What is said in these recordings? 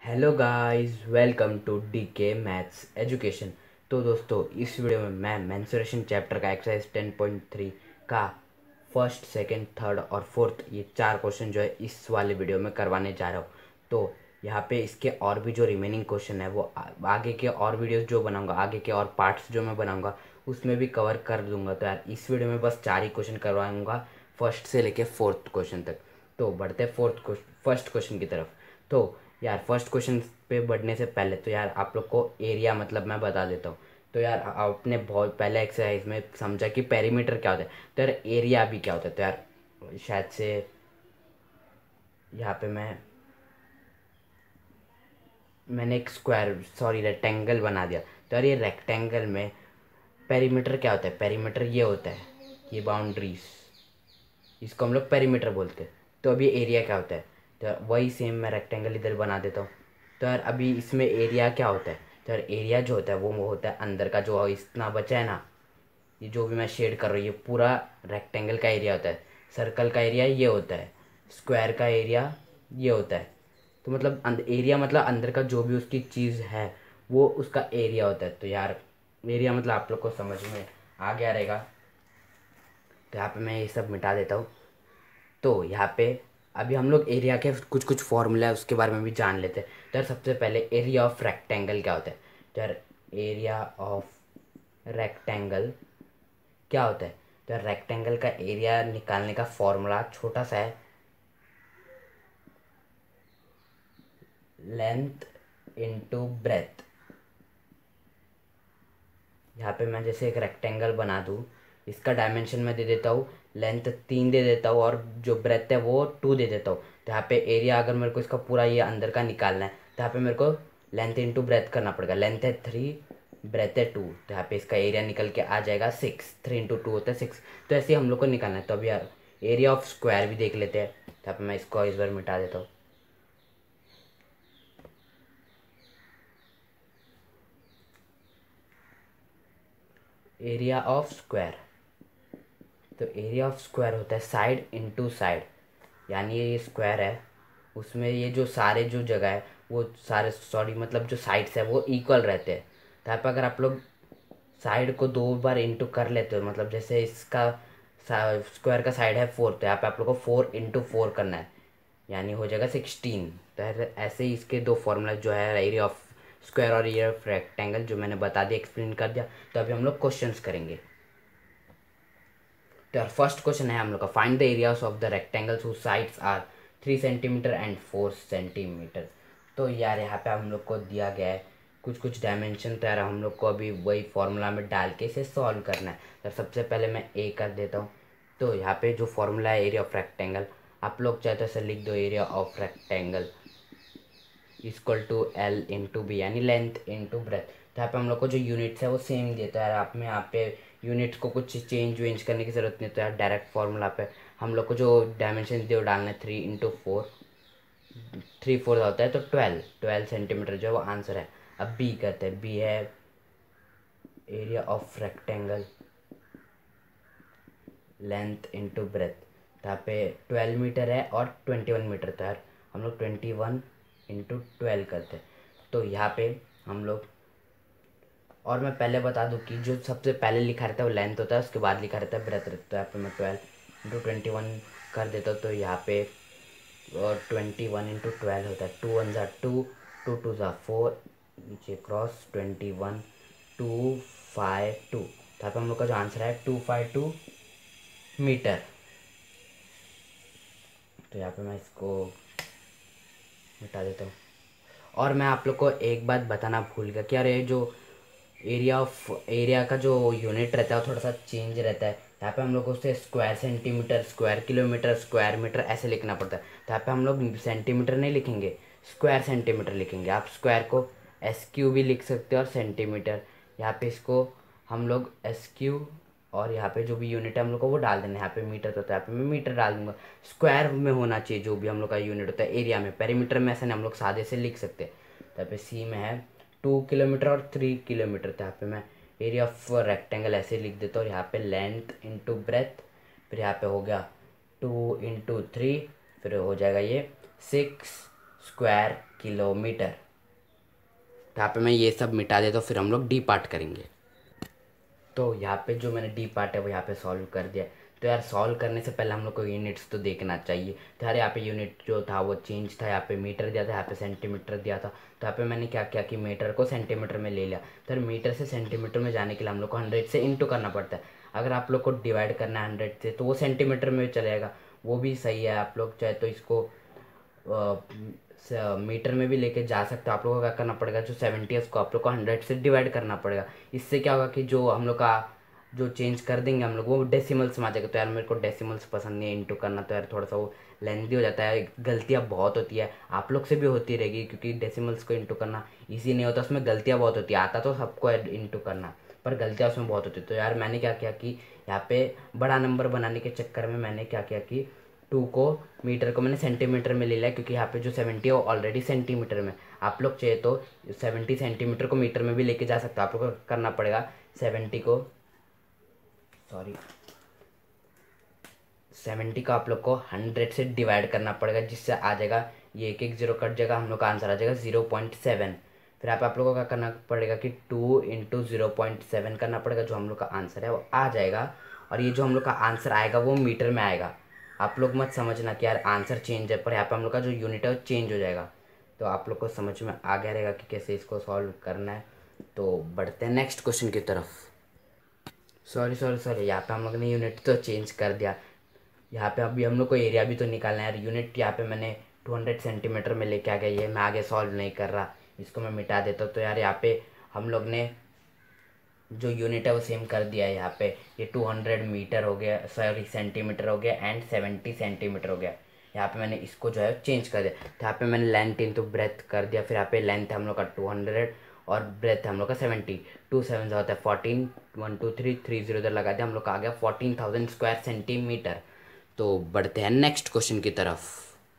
Hello guys, welcome to D K maths education. तो दोस्तों, इस वीडियो में मैं मेंसुरेशन चैप्टर का एक्सरसाइज 10.3 का फर्स्ट, सेकंड, थर्ड और फोर्थ ये चार क्वेश्चन जो है इस वाले वीडियो में करवाने जा रहा हूँ। तो यहाँ पे इसके और भी जो रिमेनिंग क्वेश्चन है वो आगे के और वीडियोस जो बनाऊंगा, आगे के और पार्ट्स जो मैं बनाऊंगा उसमें भी कवर कर दूंगा। तो यार इस वीडियो में बस चार ही क्वेश्चन करवाऊंगा, फर्स्ट से लेके फोर्थ क्वेश्चन तक। तो बढ़ते फर्स्ट क्वेश्चन की तरफ। तो यार फर्स्ट क्वेश्चन पे बढ़ने से पहले तो यार आप लोग को एरिया मतलब मैं बता देता हूँ। तो यार आपने बहुत पहले एक्सरसाइज में समझा कि पेरीमीटर क्या होता है, तो यार एरिया भी क्या होता है। तो यार शायद से यहाँ पे मैंने एक रेक्टेंगल बना दिया। तो यार ये रेक्टेंगल में पेरीमीटर क्या होता है। पेरीमीटर ये होता है, ये बाउंड्रीज, इसको हम लोग पेरीमीटर बोलते हैं। तो अभी एरिया क्या होता है, तो यार वही सेम मैं रेक्टेंगल इधर बना देता हूँ। तो यार अभी इसमें एरिया क्या होता है, तो यार एरिया जो होता है वो होता है अंदर का, जो इतना बचा है ना, ये जो भी मैं शेड कर रही हूँ ये पूरा रेक्टेंगल का एरिया होता है। सर्कल का एरिया ये होता है, स्क्वायर का एरिया ये होता है। तो मतलब एरिया मतलब अंदर का जो भी उसकी चीज़ है वो उसका एरिया होता है। तो यार एरिया मतलब आप लोग को समझ में आ गया रहेगा। तो यहाँ पे मैं ये सब मिटा देता हूँ। तो यहाँ पे अभी हम लोग एरिया के कुछ कुछ फॉर्मूला है उसके बारे में भी जान लेते हैं। तो यार सबसे पहले एरिया ऑफ रेक्टेंगल क्या होता है। तो यार एरिया ऑफ रेक्टेंगल क्या होता है, तो यार रेक्टेंगल का एरिया निकालने का फॉर्मूला छोटा सा है, लेंथ इनटू ब्रेथ। यहाँ पे मैं जैसे एक रेक्टेंगल बना दूँ, इसका डायमेंशन मैं दे देता हूँ लेंथ 3 दे देता हूँ और जो ब्रेथ है वो 2 दे देता हूँ। तो यहाँ पे एरिया अगर मेरे को इसका पूरा ये अंदर का निकालना है तो यहाँ पे मेरे को लेंथ इंटू ब्रेथ करना पड़ेगा। लेंथ है 3, ब्रेथ है 2, तो यहाँ पे इसका एरिया निकल के आ जाएगा 6। 3 इंटू 2 होता है 6। तो ऐसे ही हम लोग को निकालना है। तो अभी यार एरिया ऑफ स्क्वायर भी देख लेते हैं। तो यहाँ पे मैं इसको इस बार मिटा देता हूँ। एरिया ऑफ स्क्वायर, तो एरिया ऑफ स्क्वायर होता है साइड इनटू साइड। यानी ये स्क्वायर है, उसमें ये जो सारे जो जगह है वो सारे मतलब जो साइड्स है वो इक्वल रहते हैं। तो यहाँ पर अगर आप लोग साइड को 2 बार इंटू कर लेते हो, मतलब जैसे इसका स्क्वायर का साइड है 4, तो यहाँ पे आप लोग को 4 इंटू 4 करना है, यानी हो जाएगा 16। तो ऐसे ही इसके दो फॉर्मूला जो है एरिया ऑफ स्क्वायर और एरिया ऑफ रेक्टेंगल जो मैंने बता दिया, एक्सप्लेन कर दिया। तो अभी हम लोग क्वेश्चंस करेंगे। तो यार फर्स्ट क्वेश्चन है हम लोग का, find the areas of the rectangles whose sides are 3 centimetre and 4 centimetre. तो यार यहाँ पे हम लोग को दिया गया है कुछ कुछ डायमेंशन। तो यार हम लोग को अभी वही फॉर्मूला में डाल के इसे सॉल्व करना है। तो सबसे पहले मैं ए कर देता हूँ। तो यहाँ पे जो फॉर्मूला है एरिया ऑफ रेक्टेंगल, आप लोग चाहे तो ऐसे लिख दो, area of rectangle equal to L into B, यानी लेंथ इंटू ब्रेथ। तो यहाँ पे हम लोग को जो यूनिट्स है वो सेम देता है। आप में यहाँ पे यूनिट्स को कुछ चेंज वेंज करने की ज़रूरत नहीं। तो यार डायरेक्ट फार्मूला पे हम लोग को जो डायमेंशन दिए वो डालना है 3 इंटू 4, 3/4 होता है तो 12 सेंटीमीटर जो है वो आंसर है। अब बी करते हैं। बी है area of rectangle length into breadth. तो यहाँ पे 12 मीटर है और 21 मीटर। तो यार हम लोग 21 इंटू 12 करते हैं। तो यहाँ पे हम लोग, और मैं पहले बता दूं कि जो सबसे पहले लिखा रहता है वो लेंथ होता है, उसके बाद लिखा रहता है ब्रेथ रहता है। यहाँ पे मैं 12 इंटू 21 कर देता हूँ। तो यहाँ पे और 21 इंटू 12 होता है, 2 1 ज़ा 2, 2 2 ज़ा 4, नीचे क्रॉस 21, 252। तो यहाँ पे हम लोग का जो आंसर है 252 मीटर। तो यहाँ पे मैं इसको मिटा देता हूँ। और मैं आप लोग को एक बात बताना भूल गया कि यार ये जो एरिया का जो यूनिट रहता है वो थोड़ा सा चेंज रहता है। यहाँ पे हम लोग को उसे square centimetre, square kilometre, square metre ऐसे लिखना पड़ता है। तो यहाँ पे हम लोग सेंटीमीटर नहीं लिखेंगे, स्क्वायर सेंटीमीटर लिखेंगे। आप स्क्वायर को SQ भी लिख सकते हो और सेंटीमीटर, यहाँ पे इसको हम लोग SQ, और यहाँ पे जो भी यूनिट है हम लोग को वो डाल देना है। यहाँ पे मीटर तो यहाँ पे मैं मीटर डाल दूंगा। स्क्वायर में होना चाहिए जो भी हम लोग का यूनिट होता है एरिया में। पेरीमीटर में ऐसे नहीं, हम लोग सादे से लिख सकते हैं। तो यहाँ पे सी में है 2 किलोमीटर और 3 किलोमीटर। तो यहाँ पे मैं एरिया ऑफ रेक्टेंगल ऐसे लिख देता हूँ। यहाँ पे लेंथ इंटू ब्रेथ, फिर यहाँ पे हो गया 2 इंटू 3, फिर हो जाएगा ये 6 स्क्वायर किलोमीटर। तो यहाँ पे मैं ये सब मिटा देता हूँ, फिर हम लोग डी पार्ट करेंगे। तो यहाँ पे जो मैंने डी पार्ट है वो यहाँ पे सॉल्व कर दिया। तो यार सॉल्व करने से पहले हम लोग को यूनिट्स तो देखना चाहिए। तो यार यहाँ पे यूनिट जो था वो चेंज था, यहाँ पे मीटर दिया था, यहाँ पे सेंटीमीटर दिया था। तो यहाँ पे मैंने क्या किया कि मीटर को सेंटीमीटर में ले लिया। तो यार मीटर से सेंटीमीटर में जाने के लिए हम लोग को 100 से इंटू करना पड़ता है। अगर आप लोग को डिवाइड करना है 100 से तो वो सेंटीमीटर में चलेगा, वो भी सही है। आप लोग चाहे तो इसको मीटर में भी लेके जा सकते हो। आप लोगों को क्या करना पड़ेगा, जो 70 है उसको आप लोग को 100 से डिवाइड करना पड़ेगा। इससे क्या होगा कि जो हम लोग का जो चेंज कर देंगे हम लोग वो डेसिमल्स में आ जाएगा। तो यार मेरे को डेसिमल्स पसंद नहीं है इंटू करना, तो यार थोड़ा सा वो लेंथी हो जाता है, गलतियाँ बहुत होती है। आप लोग से भी होती रहेगी क्योंकि डेसिमल्स को इंटू करना ईजी नहीं होता, उसमें गलतियाँ बहुत होती है। आता तो सबको है इंटू करना, पर गलतियाँ उसमें बहुत होती है। तो यार मैंने क्या किया कि यहाँ पे बड़ा नंबर बनाने के चक्कर में मैंने क्या किया कि 2 को मीटर को मैंने सेंटीमीटर में ले लिया, क्योंकि यहाँ पे जो 70 है वो ऑलरेडी सेंटीमीटर में। आप लोग चाहिए तो 70 सेंटीमीटर को मीटर में भी लेके जा सकते हो। आप लोग को करना पड़ेगा 70 का आप लोग को 100 से डिवाइड करना पड़ेगा, जिससे आ जाएगा ये एक एक जीरो कट जाएगा, हम लोग का आंसर आ जाएगा 0.7। फिर आप लोगों को क्या करना पड़ेगा कि 2 इंटू 0.7 करना पड़ेगा, जो हम लोग का आंसर है वो आ जाएगा। और ये जो हम लोग का आंसर आएगा वो मीटर में आएगा। आप लोग मत समझना कि यार आंसर चेंज है, पर यहाँ पे हम लोग का जो यूनिट है वो चेंज हो जाएगा। तो आप लोग को समझ में आ गया रहेगा कि कैसे इसको सॉल्व करना है। तो बढ़ते हैं नेक्स्ट क्वेश्चन की तरफ। सॉरी, यहाँ पे हम लोग ने यूनिट तो चेंज कर दिया। यहाँ पे अभी हम लोग को एरिया भी तो निकालना है यार। यूनिट यहाँ पे मैंने 200 सेंटीमीटर में लेके आ गया, ये मैं आगे सॉल्व नहीं कर रहा, इसको मैं मिटा देता हूँ। तो यार यहाँ पे हम लोग ने जो यूनिट है वो सेम कर दिया है। यहाँ पे ये 200 मीटर हो गया, सॉरी सेंटीमीटर हो गया, एंड 70 सेंटीमीटर हो गया। यहाँ पे मैंने इसको जो है चेंज कर दिया। तो यहाँ पे मैंने लेंथ इंटू ब्रेथ कर दिया। फिर यहाँ पे लेंथ है हम लोग का 200 और ब्रेथ है हम लोग का 70। 2 7 होता है 14, 1 2 3 3 0 इधर लगा दिया, हम लोग का आ गया 14,000 स्क्वायर सेंटीमीटर। तो बढ़ते हैं नेक्स्ट क्वेश्चन की तरफ।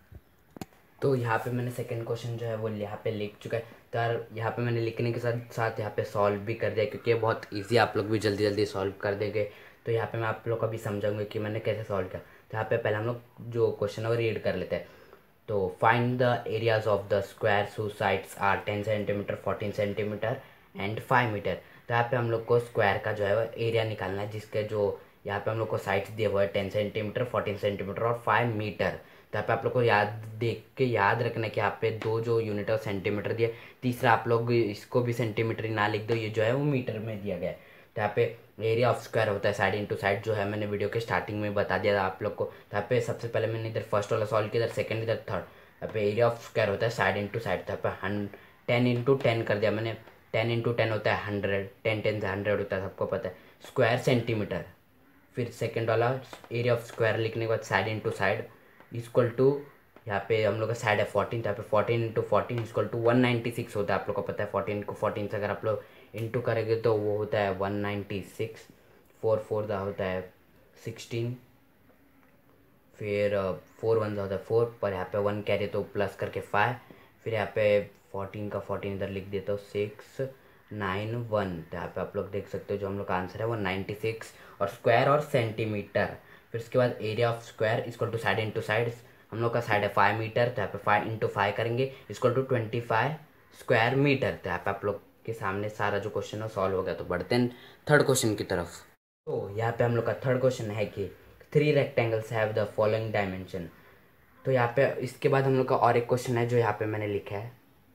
तो यहाँ पे मैंने सेकंड क्वेश्चन जो है वो यहाँ पे लिख चुका है। तो यार यहाँ पे मैंने लिखने के साथ साथ यहाँ पे सॉल्व भी कर दिया, क्योंकि ये बहुत इजी, आप लोग भी जल्दी जल्दी सॉल्व कर देंगे। तो यहाँ पे मैं आप लोग को भी समझाऊंगा कि मैंने कैसे सॉल्व किया। तो यहाँ पे पहले हम लोग जो क्वेश्चन है वो रीड कर लेते हैं। तो find the areas of the square whose sides are 10 centimetre, 14 centimetre and 5 metre. तो यहाँ पे हम लोग को स्क्वायर का जो है वो एरिया निकालना है, जिसके जो यहाँ पे हम लोग को साइड्स दिए हुए हैं 10 सेंटीमीटर, 14 सेंटीमीटर और 5 मीटर। तो यहाँ पे आप लोग को देख के याद रखना है कि यहाँ पे दो जो यूनिट है सेंटीमीटर दिए, तीसरा आप लोग इसको भी सेंटीमीटर ही ना लिख दो, ये जो है वो मीटर में दिया गया है। तो यहाँ पे एरिया ऑफ स्क्वायर होता है साइड इंटू साइड, जो है मैंने वीडियो के स्टार्टिंग में बता दिया था आप लोग को। तो यहाँ पे सबसे पहले मैंने इधर फर्स्ट वाला सॉल्व किया, इधर सेकंड, इधर थर्ड। यहाँ पे एरिया ऑफ स्क्वायर होता है साइड इंटू साइड। तो यहाँ पे 10 इंटू 10 कर दिया मैंने। 10 इंटू 10 होता है 100, 10 10 से 100 होता है, सबको पता है। स्क्वायर सेंटीमीटर, फिर सेकंड वाला एरिया ऑफ स्क्वायर लिखने के बाद side into side equal to, यहाँ पे हम लोग का साइड है 14, तो यहाँ पे 14 इंटू 14 इक्वल टू 196 होता है। आप लोग को पता है 14 को 14 से अगर आप लोग इंटू करेंगे तो वो होता है 196। 4 4 का होता है 16, फिर 4 1 होता है 4, पर यहाँ पे 1 कैरी तो प्लस करके 5, फिर यहाँ पे 14 का 14 इधर लिख देता हूँ 6 9 1। तो यहाँ पे आप लोग देख सकते हो जो हम लोग का आंसर है वो 96 और स्क्वायर और सेंटीमीटर। फिर उसके बाद area of square equal to side into side, हम लोग का साइड है 5 मीटर, तो यहाँ पे 5 इंटू 5 करेंगे इक्वल टू 25 स्क्वायर मीटर। तो यहाँ पे आप लोग के सामने सारा जो क्वेश्चन है सॉल्व हो गया। तो बढ़ते हैं थर्ड क्वेश्चन की तरफ। तो यहाँ पे हम लोग का थर्ड क्वेश्चन है कि 3 rectangles have the following dimension. तो यहाँ पे इसके बाद हम लोग का और एक क्वेश्चन है जो यहाँ पे मैंने लिखा है।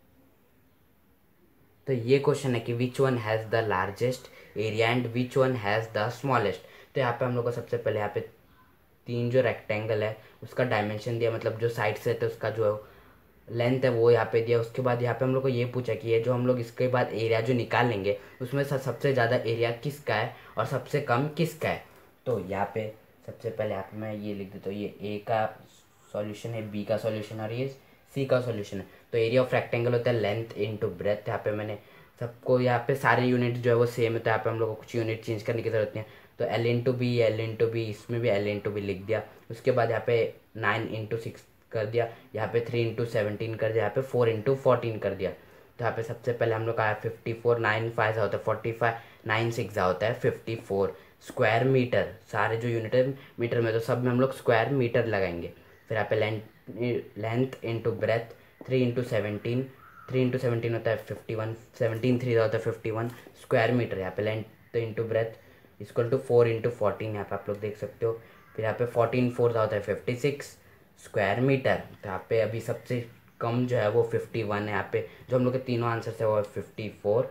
तो ये क्वेश्चन है कि which one has the largest area and which one has the smallest. तो यहाँ पे हम लोग को सबसे पहले यहाँ पे 3 जो रेक्टेंगल है उसका डायमेंशन दिया, मतलब जो साइड्स है तो उसका जो लेंथ है वो यहाँ पे दिया। उसके बाद यहाँ पे हम लोग को ये पूछा कि ये जो हम लोग इसके बाद एरिया जो निकालेंगे उसमें सबसे ज़्यादा एरिया किसका है और सबसे कम किसका है। तो यहाँ पे सबसे पहले यहाँ पे मैं ये लिख देता हूँ, ये ए का सॉल्यूशन है, बी का सॉल्यूशन और ये सी का सॉल्यूशन है। तो एरिया ऑफ रेक्टेंगल होता है लेंथ इंटू ब्रेथ। यहाँ पे मैंने सबको यहाँ पे सारे यूनिट जो है वो सेम है, तो यहाँ पे हम लोग को कुछ यूनिट चेंज करने की जरूरत नहीं है। तो एल इंटू बी, इसमें भी एल इंटू बी लिख दिया। उसके बाद यहाँ पे 9 इंटू 6 कर दिया, यहाँ पे 3 इंटू 17 कर दिया, यहाँ पे 4 इंटू 14 कर दिया। तो यहाँ पे सबसे पहले हम लोग का 54, 9 5 होता है 45, 9 6 होता है 54 स्क्वायर मीटर। सारे जो यूनिट है मीटर में, तो सब में हम लोग स्क्वायर मीटर लगाएंगे। फिर यहाँ पे लेंथ इंटू ब्रेथ, 3 इंटू 17 होता है 51, 17 3 होता है 51 स्क्वायर मीटर। यहाँ पे length into breadth equal to 4 into 14, यहाँ पे आप लोग देख सकते हो। फिर यहाँ पे 14 4 होता है 56 स्क्वायर मीटर। तो यहाँ पे अभी सबसे कम जो है वो 51 है। यहाँ पे जो हम लोग के तीनों आंसर है वो है 54,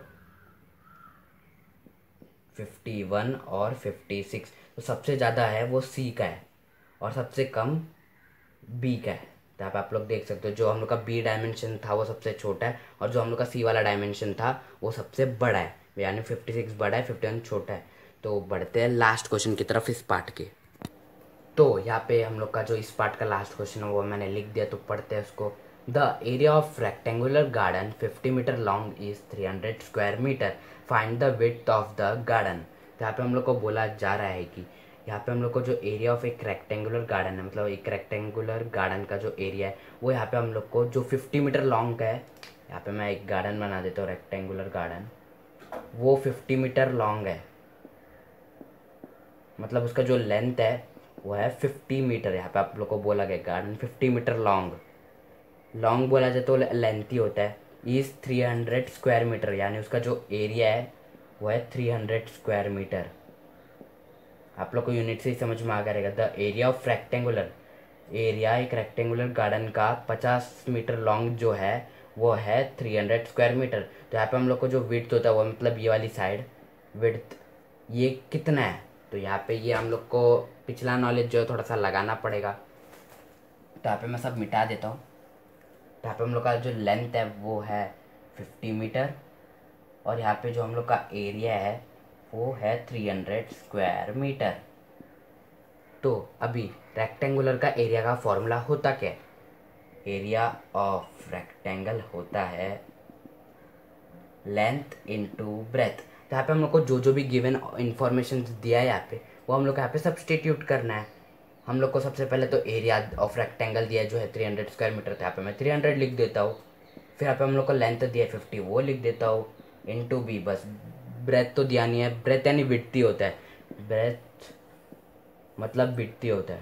51 और 56। तो सबसे ज़्यादा है वो सी का है और सबसे कम बी का है। तो आप लोग देख सकते हो जो हम लोग का बी डायमेंशन था वो सबसे छोटा है और जो हम लोग का सी वाला डायमेंशन था वो सबसे बड़ा है, यानी 56 बड़ा है 51 छोटा है। तो बढ़ते हैं लास्ट क्वेश्चन की तरफ इस पार्ट के। तो यहाँ पे हम लोग का जो इस पार्ट का लास्ट क्वेश्चन है वो मैंने लिख दिया, तो पढ़ते हैं उसको। The area of rectangular garden 50 metre long is 300 square metre, find the width of the garden. तो यहाँ पे हम लोग को बोला जा रहा है कि यहाँ पे हम लोग को जो एरिया ऑफ एक रेक्टेंगुलर गार्डन है, मतलब एक रेक्टेंगुलर गार्डन का जो एरिया है वो यहाँ पे हम लोग को जो 50 मीटर लॉन्ग का है, यहाँ पे मैं एक गार्डन बना देता हूँ रेक्टेंगुलर गार्डन, वो 50 मीटर लॉन्ग है, मतलब उसका जो लेंथ है वो है 50 मीटर। यहाँ पे आप लोग को बोला गया गार्डन 50 मीटर लॉन्ग बोला जाए तो लेंथ ही होता है। इज 300 स्क्वायर मीटर, यानी उसका जो एरिया है वो है 300 स्क्वायर मीटर। आप लोग को यूनिट से ही समझ में आ गया रहेगा। The area of rectangular, area एक रेक्टेंगुलर गार्डन का 50 मीटर लॉन्ग जो है वो है 300 स्क्वायर मीटर। तो यहाँ पे हम लोग को जो विड्थ होता है वो मतलब ये वाली साइड विड्थ ये कितना है, तो यहाँ पे ये हम लोग को पिछला नॉलेज जो है थोड़ा सा लगाना पड़ेगा। तो यहाँ पे मैं सब मिटा देता हूँ। तो यहाँ पे हम लोग का जो लेंथ है वो है 50 मीटर और यहाँ पे जो हम लोग का एरिया है वो है 300 स्क्वायर मीटर। तो अभी रेक्टेंगुलर का एरिया का फॉर्मूला होता क्या है? एरिया ऑफ रेक्टेंगल होता है लेंथ इनटू ब्रेथ। तो यहाँ पे हम लोग को जो भी गिवन इंफॉर्मेशन दिया है यहाँ पे वो हम लोग को यहाँ पे सब्सटीट्यूट करना है। हम लोग को सबसे पहले तो एरिया ऑफ रेक्टेंगल दिया है जो है 300 स्क्वायर मीटर, तो यहाँ पे मैं 300 लिख देता हूँ। फिर यहाँ पे हम लोग को लेंथ दिया है 50, वो लिख देता हूँ इनटू बी। बस ब्रेथ तो दिया नहीं है, ब्रेथ यानी विड्थ होता है, ब्रेथ मतलब विड्थ होता है,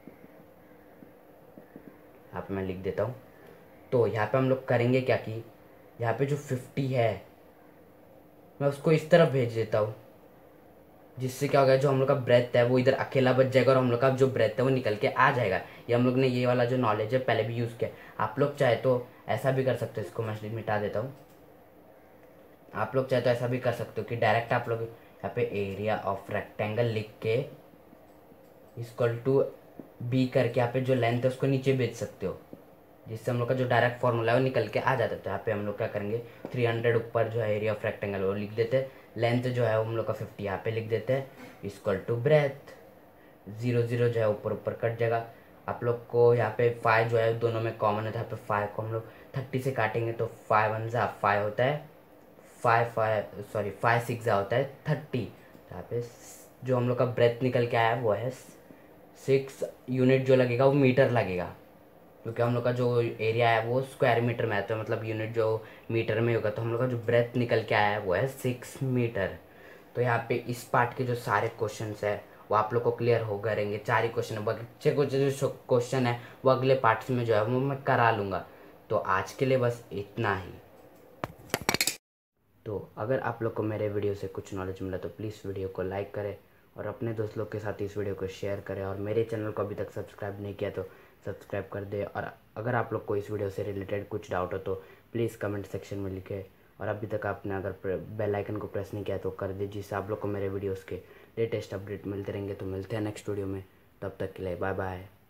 यहाँ पे मैं लिख देता हूँ। तो यहाँ पे हम लोग करेंगे क्या कि यहाँ पे जो 50 है मैं उसको इस तरफ भेज देता हूँ, जिससे क्या होगा जो हम लोग का ब्रेथ है वो इधर अकेला बच जाएगा और हम लोग का जो ब्रेथ है वो निकल के आ जाएगा। ये हम लोग ने ये वाला जो नॉलेज है पहले भी यूज़ किया। आप लोग चाहे तो ऐसा भी कर सकते हो, इसको मैं मिटा देता हूँ। आप लोग चाहे तो ऐसा भी कर सकते हो कि डायरेक्ट आप लोग यहाँ पे एरिया ऑफ रेक्टेंगल लिख के इक्वल टू बी करके यहाँ पे जो लेंथ है उसको नीचे भेज सकते हो, जिससे हम लोग का जो डायरेक्ट फॉर्मूला है वो निकल के आ जाता है। तो यहाँ पे हम लोग क्या करेंगे 300 ऊपर जो है एरिया ऑफ रेक्टेंगल वो लिख देते हैं, लेंथ जो है वो हम लोग का 50 यहाँ पे लिख देते हैं इक्वल टू ब्रेथ। 0 0 जो है ऊपर ऊपर कट जाएगा। आप लोग को यहाँ पे 5 जो है दोनों में कॉमन है, तो यहाँ पे 5 को हम लोग 30 से काटेंगे तो 5 1 जा 5 होता है, 5 6 जा होता है 30। तो यहाँ पे जो हम लोग का ब्रेथ निकल के आया वो है 6 यूनिट जो लगेगा वो मीटर लगेगा, क्योंकि हम लोग का जो एरिया है वो स्क्वायर मीटर में आता है, मतलब यूनिट जो मीटर में होगा। तो हम लोग का जो ब्रेथ निकल के आया है वो है 6 मीटर। तो यहाँ पे इस पार्ट के जो सारे क्वेश्चंस है वो आप लोग को क्लियर हो गए रहेंगे। 4 ही क्वेश्चन है, बच्चे को जो क्वेश्चन है वो अगले पार्ट्स में जो है वो मैं करा लूँगा। तो आज के लिए बस इतना ही। तो अगर आप लोग को मेरे वीडियो से कुछ नॉलेज मिला तो प्लीज़ वीडियो को लाइक करें और अपने दोस्त लोग के साथ इस वीडियो को शेयर करें, और मेरे चैनल को अभी तक सब्सक्राइब नहीं किया तो सब्सक्राइब कर दे। और अगर आप लोग को इस वीडियो से रिलेटेड कुछ डाउट हो तो प्लीज़ कमेंट सेक्शन में लिखें, और अभी तक आपने अगर बेल आइकन को प्रेस नहीं किया तो कर दे, जिससे आप लोग को मेरे वीडियोस के लेटेस्ट अपडेट मिलते रहेंगे। तो मिलते हैं नेक्स्ट वीडियो में, तब तक के लिए बाय बाय।